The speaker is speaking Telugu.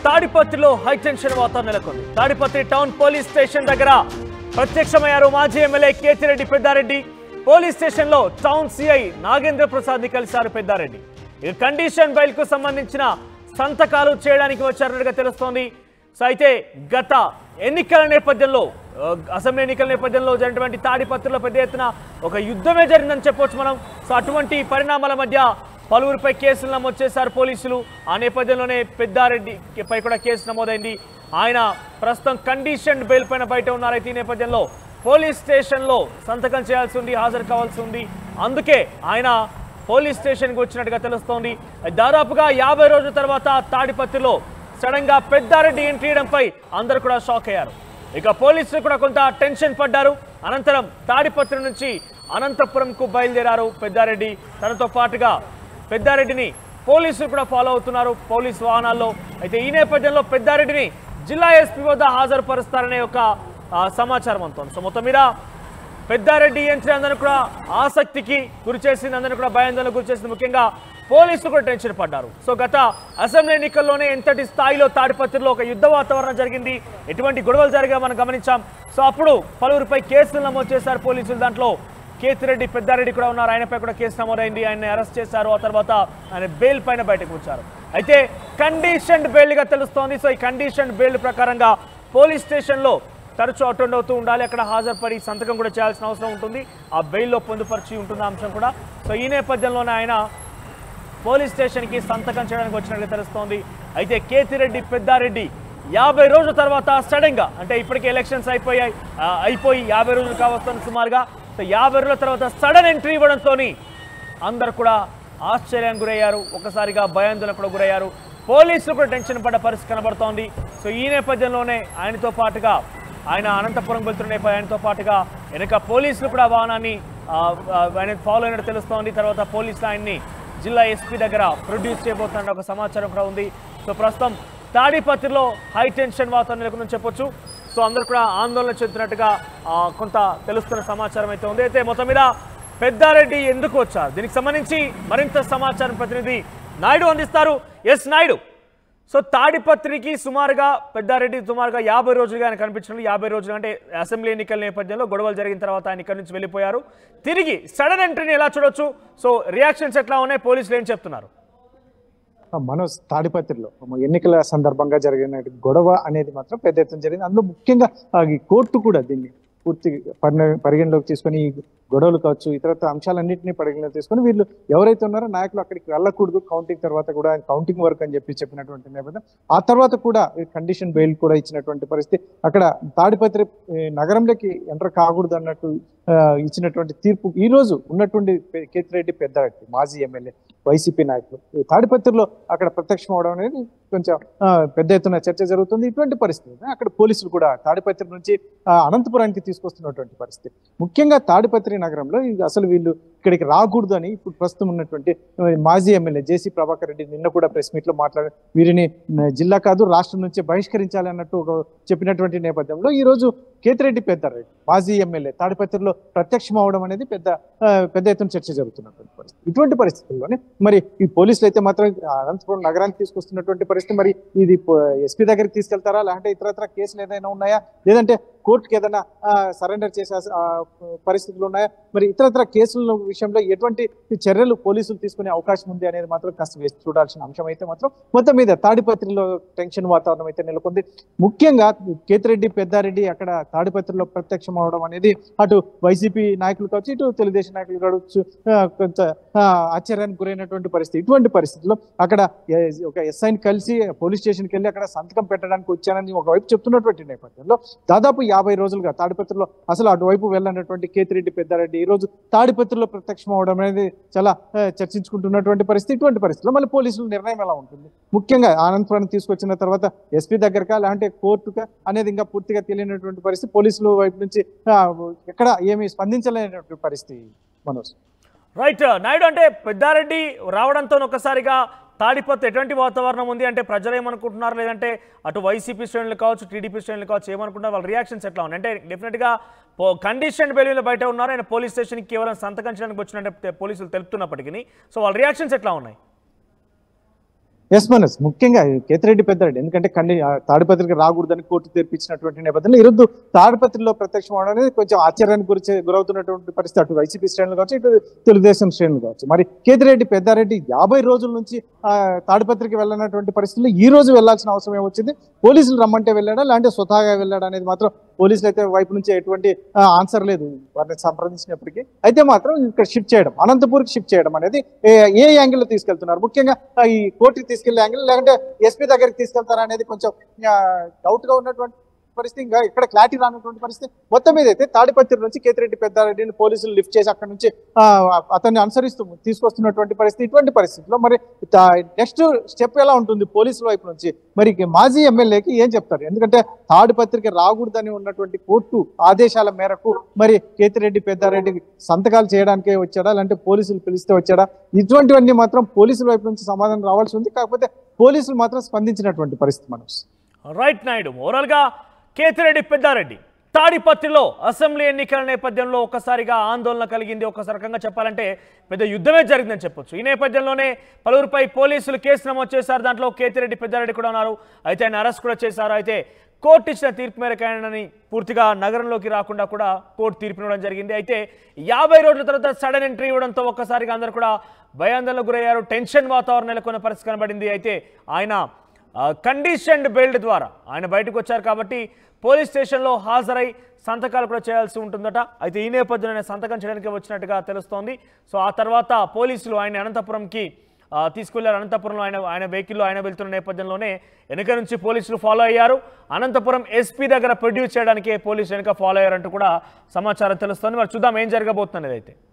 తాడిపత్రిలో హైటెన్షన్ వాతావరణం నెలకొంది. తాడిపత్రి టౌన్ పోలీస్ స్టేషన్ దగ్గర ప్రత్యక్షమయ్యారు మాజీ MLA Kethireddy Peddareddy. Police station లో టౌన్ సిఐ నాగేంద్ర ప్రసాద్ ని కలిశారు పెద్దారెడ్డి. ఇక కండిషన్ బెయిల్ కు సంబంధించిన సంతకాలు చేయడానికి వచ్చారన్నట్టుగా తెలుస్తోంది. సో అయితే గత ఎన్నికల నేపథ్యంలో అసెంబ్లీ ఎన్నికల నేపథ్యంలో జరిగినటువంటి తాడిపత్రిలో పెద్ద ఎత్తున ఒక యుద్ధమే జరిగిందని చెప్పొచ్చు మనం. సో అటువంటి పరిణామాల మధ్య పలువురిపై కేసులు నమోదు చేశారు పోలీసులు. ఆ నేపథ్యంలోనే పెద్దారెడ్డిపై కూడా కేసు నమోదైంది. ఆయన ప్రస్తుతం కండిషన్ బెయిల్ పైన బయట ఉన్నారైతే ఈ నేపథ్యంలో పోలీస్ స్టేషన్లో సంతకం చేయాల్సి ఉంది, హాజరు కావాల్సి ఉంది. అందుకే ఆయన పోలీస్ స్టేషన్కి వచ్చినట్టుగా తెలుస్తోంది. దాదాపుగా 50 రోజుల తర్వాత తాడిపత్రిలో సడన్ గా పెద్దారెడ్డి ఎంట్రీ ఇవ్వడంపై అందరూ కూడా షాక్ అయ్యారు. ఇక పోలీసులు కూడా కొంత టెన్షన్ పడ్డారు. అనంతరం తాడిపత్రి నుంచి అనంతపురంకు బయలుదేరారు పెద్దారెడ్డి. తనతో పాటుగా పెద్దారెడ్డిని పోలీసులు కూడా ఫాలో అవుతున్నారు పోలీసు వాహనాల్లో. అయితే ఈ నేపథ్యంలో పెద్దారెడ్డిని జిల్లా ఎస్పీ వద్ద హాజరుపరుస్తారనే ఒక సమాచారం అంతోంది. సో మొత్తం మీద పెద్దారెడ్డి ఎంట్రీ అందరూ కూడా ఆసక్తికి గురి చేసింది, అందరూ కూడా భయాందోళనకు గురి చేసింది. ముఖ్యంగా పోలీసులు కూడా టెన్షన్ పడ్డారు. సో గత అసెంబ్లీ ఎన్నికల్లోనే ఎంతటి స్థాయిలో తాడిపత్రిలో ఒక యుద్ధ వాతావరణం జరిగింది, ఎటువంటి గొడవలు జరిగా మనం గమనించాం. సో అప్పుడు పలువురిపై కేసులు నమోదు చేశారు పోలీసులు. దాంట్లో కేతిరెడ్డి పెద్దారెడ్డి కూడా ఉన్నారు. ఆయనపై కూడా కేసు నమోదైంది. ఆయన్ని అరెస్ట్ చేశారు. ఆ తర్వాత ఆయన బెయిల్ పైన బయటకు వచ్చారు. అయితే కండిషన్ బెయిల్గా తెలుస్తోంది. సో ఈ కండిషన్ బెయిల్ ప్రకారంగా పోలీస్ స్టేషన్లో తరచూ అటెండ్ అవుతూ ఉండాలి. అక్కడ హాజరుపడి సంతకం కూడా చేయాల్సిన అవసరం ఉంటుంది. ఆ బెయిల్లో పొందుపరిచి ఉంటుంది అంశం కూడా. సో ఈ నేపథ్యంలోనే ఆయన పోలీస్ స్టేషన్కి సంతకం చేయడానికి వచ్చినట్టుగా తెలుస్తోంది. అయితే కేతిరెడ్డి పెద్దారెడ్డి 50 రోజుల తర్వాత సడన్గా, అంటే ఇప్పటికే ఎలక్షన్స్ అయిపోయి 50 రోజులు కావస్తుంది సుమారుగా. సో 50 రోజుల తర్వాత సడన్ ఎంట్రీ ఇవ్వడంతో అందరు కూడా ఆశ్చర్యానికి గురయ్యారు. ఒకసారిగా భయాందోళనకు కూడా గురయ్యారు. పోలీసులు కూడా టెన్షన్ పడ్డ పరిస్థితి కనబడుతోంది. సో ఈ నేపథ్యంలోనే ఆయనతో పాటుగా ఆయన అనంతపురం వెళ్తున్న ఆయనతో పాటుగా వెనక పోలీసులు కూడా వాహనాన్ని ఆయన ఫాలో అయినట్టు తెలుస్తోంది. తర్వాత పోలీసులు ఆయన్ని జిల్లా ఎస్పీ దగ్గర ప్రొడ్యూస్ చేయబోతున్న ఒక సమాచారం కూడా ఉంది. సో ప్రస్తుతం తాడిపత్రిలో హై టెన్షన్ వాతావరణం నెలకొందని చెప్పొచ్చు. సో అందరూ కూడా ఆందోళన చెందుతున్నట్టుగా కొంత తెలుస్తున్న సమాచారం అయితే ఉంది. అయితే మొత్తం మీద పెద్దారెడ్డి ఎందుకు వచ్చారు, దీనికి సంబంధించి మరింత సమాచారం ప్రతినిధి నాయుడు అందిస్తారు. ఎస్ నాయుడు, సో తాడిపత్రికి సుమారుగా పెద్దారెడ్డి 50 రోజులుగా ఆయన కనిపించినట్లు. 50 రోజులు అంటే అసెంబ్లీ ఎన్నికల నేపథ్యంలో గొడవలు జరిగిన తర్వాత ఆయన ఇక్కడి నుంచి వెళ్ళిపోయారు. తిరిగి సడన్ ఎంట్రీని ఎలా చూడొచ్చు? సో రియాక్షన్స్ ఎట్లా ఉన్నాయి, పోలీసులు ఏం చెప్తున్నారు? మనోజ్, తాడిపత్రిలో ఎన్నికల సందర్భంగా జరిగిన గొడవ అనేది మాత్రం పెద్ద ఎత్తున జరిగింది. అందులో ముఖ్యంగా ఈ కోర్టు కూడా దీన్ని పూర్తి పరిగణలోకి తీసుకొని ఈ గొడవలు కావచ్చు, ఇతర అంశాలన్నింటినీ పరిగణలోకి తీసుకొని వీళ్ళు ఎవరైతే ఉన్నారో నాయకులు అక్కడికి వెళ్ళకూడదు, కౌంటింగ్ తర్వాత కూడా కౌంటింగ్ వర్క్ అని చెప్పినటువంటి నేపథ్యం. ఆ తర్వాత కూడా కండిషన్ బెయిల్ కూడా ఇచ్చినటువంటి పరిస్థితి. అక్కడ తాడిపత్రి నగరంలోకి ఎంటర్ కాకూడదు అన్నట్టు ఇచ్చినటువంటి తీర్పు ఈ రోజు ఉన్నటువంటి కేతిరెడ్డి పెద్దారెడ్డి మాజీ ఎమ్మెల్యే వైసీపీ నాయకులు తాడిపత్రిలో అక్కడ ప్రత్యక్షం అవడం అనేది కొంచెం పెద్ద ఎత్తున చర్చ జరుగుతుంది. ఇటువంటి పరిస్థితి అక్కడ పోలీసులు కూడా తాడిపత్రి నుంచి అనంతపురానికి తీసుకొస్తున్నటువంటి పరిస్థితి. ముఖ్యంగా తాడిపత్రి నగరంలో అసలు వీళ్ళు ఇక్కడికి రాకూడదు అని ఇప్పుడు ప్రస్తుతం ఉన్నటువంటి మాజీ ఎమ్మెల్యే జేసీ ప్రభాకర్ రెడ్డి నిన్న కూడా ప్రెస్ మీట్ లో మాట్లాడి వీరిని జిల్లా కాదు రాష్ట్రం నుంచి బహిష్కరించాలి అన్నట్టు చెప్పినటువంటి నేపథ్యంలో ఈ రోజు కేతిరెడ్డి పెద్దారెడ్డి మాజీ ఎమ్మెల్యే తాడిపత్రిలో ప్రత్యక్షం అవడం అనేది పెద్ద ఎత్తున చర్చ జరుగుతున్నటువంటి పరిస్థితి. ఇటువంటి పరిస్థితుల్లోనే మరి ఈ పోలీసులు అయితే మాత్రం అనంతపురం నగరానికి తీసుకొస్తున్నటువంటి పరిస్థితి. మరి ఇది ఎస్పీ దగ్గరికి తీసుకెళ్తారా, లేదంటే ఇతరత్ర కేసులు ఏదైనా ఉన్నాయా, లేదంటే కోర్టుకి ఏదైనా సరెండర్ చేసే పరిస్థితులు ఉన్నాయా, మరి ఇతరత్ర కేసుల విషయంలో ఎటువంటి చర్యలు పోలీసులు తీసుకునే అవకాశం ఉంది అనేది మాత్రం కాస్త వేసి చూడాల్సిన అంశం అయితే మాత్రం మొత్తం మీద తాడిపత్రిలో టెన్షన్ వాతావరణం అయితే నెలకొంది. ముఖ్యంగా కేతిరెడ్డి పెద్దారెడ్డి అక్కడ తాడిపత్రిలో ప్రత్యక్షం అవడం అనేది అటు వైసీపీ నాయకులు కావచ్చు, ఇటు తెలుగుదేశం నాయకులు కావచ్చు కొంత ఆశ్చర్యానికి గురైనటువంటి పరిస్థితి. ఇటువంటి పరిస్థితుల్లో అక్కడ ఒక ఎస్ఐని కలిసి పోలీస్ స్టేషన్కి వెళ్ళి అక్కడ సంతకం పెట్టడానికి వచ్చానని ఒకవైపు చెప్తున్నటువంటి నేపథ్యంలో దాదాపు 50 రోజులుగా తాడిపత్రిలో అసలు అటువైపు వెళ్ళినటువంటి కేతిరెడ్డి పెద్దారెడ్డి ఈ రోజు తాడిపత్రిలో ప్రత్యక్షం అవడం అనేది చాలా చర్చించుకుంటున్నటువంటి పరిస్థితి. ఇటువంటి పరిస్థితుల్లో మళ్ళీ పోలీసుల నిర్ణయం ఎలా ఉంటుంది, ముఖ్యంగా అనంతపురాన్ని తీసుకొచ్చిన తర్వాత ఎస్పీ దగ్గరకా లేదంటే కోర్టుకా అనేది ఇంకా పూర్తిగా తెలియనటువంటి పరిస్థితి. పోలీసుల వైపు నుంచి ఎక్కడ ఏమి స్పందించలేనటువంటి పరిస్థితి. మనోజ్, రైట్ నాయుడు, అంటే పెద్దారెడ్డి రావడంతో ఒకసారిగా తాడిపత్రి ఎటువంటి వాతావరణం ఉంది, అంటే ప్రజలు ఏమనుకుంటున్నారు, లేదంటే అటు వైసీపీ శ్రేణులు కావచ్చు, టీడీపీ శ్రేణులు కావచ్చు ఏమనుకుంటున్నారు, వాళ్ళ రియాక్షన్స్ ఎట్లా ఉన్నాయి? అంటే డెఫినెట్గా కండిషన్ బెయిల్ బయట ఉన్నారు, ఆయన పోలీస్ స్టేషన్కి కేవలం సంతకం చేయడానికి వచ్చినట్టు పోలీసులు తెలుపుతున్నప్పటికీ సో వాళ్ళ రియాక్షన్స్ ఎట్లా ఉన్నాయి? ఎస్ మనస్ ముఖ్యంగా కేతిరెడ్డి పెద్దారెడ్డి ఎందుకంటే తాడిపత్రికి రాకూడదని కోర్టు తెప్పించినటువంటి నేపథ్యంలో ఈరోజు తాడిపత్రిలో ప్రత్యక్షం అవడం అనేది కొంచెం ఆశ్చర్యానికి గురవుతున్నటువంటి పరిస్థితి అటు వైసీపీ శ్రేణులు కావచ్చు ఇటు తెలుగుదేశం శ్రేణులు కావచ్చు. మరి కేతిరెడ్డి పెద్దారెడ్డి 50 రోజుల నుంచి తాడిపత్రికి వెళ్ళినటువంటి పరిస్థితుల్లో ఈ రోజు వెళ్లాల్సిన అవసరం ఏమొచ్చింది? పోలీసులు రమ్మంటే వెళ్ళాడా లేదంటే స్వతహాగా వెళ్ళాడా అనేది మాత్రం పోలీసులు అయితే వైపు నుంచి ఎటువంటి ఆన్సర్ లేదు వారిని సంప్రదించినప్పటికీ. అయితే మాత్రం ఇక్కడ షిఫ్ట్ చేయడం, అనంతపూర్కి షిఫ్ట్ చేయడం అనేది ఏ యాంగిల్లో తీసుకెళ్తున్నారు? ముఖ్యంగా ఈ కోర్టుకి తీసుకెళ్లే యాంగిల్ లేకుంటే ఎస్పీ దగ్గరికి తీసుకెళ్తారా అనేది కొంచెం డౌట్ గా ఉన్నటువంటి పరిస్థితి. ఇంకా ఇక్కడ క్లారిటీ రానటువంటి పరిస్థితి. మొత్తం మీద అయితే తాడిపత్రి నుంచి కేతిరెడ్డి పెద్దారెడ్డిని పోలీసులు లిఫ్ట్ చేసి అక్కడ నుంచి అతన్ని అనుసరిస్తూ తీసుకొస్తున్నటువంటి పరిస్థితి. ఇటువంటి పరిస్థితిలో మరి నెక్స్ట్ స్టెప్ ఎలా ఉంటుంది పోలీసుల వైపు నుంచి? మరి మాజీ ఎమ్మెల్యేకి ఏం చెప్తారు? ఎందుకంటే తాడిపత్రికి రాకూడదని ఉన్నటువంటి కోర్టు ఆదేశాల మేరకు మరి కేతిరెడ్డి పెద్దారెడ్డి సంతకాలు చేయడానికే వచ్చాడా లేదంటే పోలీసులు పిలిస్తే వచ్చాడా? ఇటువంటివన్నీ మాత్రం పోలీసుల వైపు నుంచి సమాధానం రావాల్సి ఉంది. కాకపోతే పోలీసులు మాత్రం స్పందించినటువంటి పరిస్థితి మనోజ్. రైట్ నాయుడు, ఓవరాల్ గా కేతిరెడ్డి పెద్దారెడ్డి తాడిపత్రిలో అసెంబ్లీ ఎన్నికల నేపథ్యంలో ఒక్కసారిగా ఆందోళన కలిగింది. ఒక్కసారి రకంగా చెప్పాలంటే పెద్ద యుద్ధమే జరిగిందని చెప్పొచ్చు. ఈ నేపథ్యంలోనే పలువురిపై పోలీసులు కేసు నమోదు చేశారు. దాంట్లో కేతిరెడ్డి పెద్దారెడ్డి కూడా ఉన్నారు. అయితే ఆయన అరెస్ట్ కూడా చేశారు. అయితే కోర్టు ఇచ్చిన తీర్పు మేరకు ఆయనని పూర్తిగా నగరంలోకి రాకుండా కూడా కోర్టు తీర్పు ఇవ్వడం జరిగింది. అయితే 50 రోజుల తర్వాత సడన్ ఎంట్రీ ఇవ్వడంతో ఒక్కసారిగా అందరూ కూడా భయాందోళనకు గురయ్యారు. టెన్షన్ వాతావరణం నెలకొన్న పరిస్థితి కనబడింది. అయితే ఆయన కండిషన్డ్ బెయిల్ ద్వారా ఆయన బయటకు వచ్చారు కాబట్టి పోలీస్ స్టేషన్లో హాజరై సంతకాలు కూడా చేయాల్సి ఉంటుందట. అయితే ఈ నేపథ్యంలో ఆయన సంతకం చేయడానికి వచ్చినట్టుగా తెలుస్తోంది. సో ఆ తర్వాత పోలీసులు ఆయన అనంతపురంకి తీసుకెళ్లారు. అనంతపురంలో ఆయన వెహికల్లో ఆయన వెళ్తున్న నేపథ్యంలోనే వెనుక నుంచి పోలీసులు ఫాలో అయ్యారు. అనంతపురం ఎస్పీ దగ్గర ప్రొడ్యూస్ చేయడానికి పోలీసులు వెనుక ఫాలో అయ్యారంటూ కూడా సమాచారం తెలుస్తోంది. మరి చూద్దాం ఏం జరగబోతున్నది అయితే.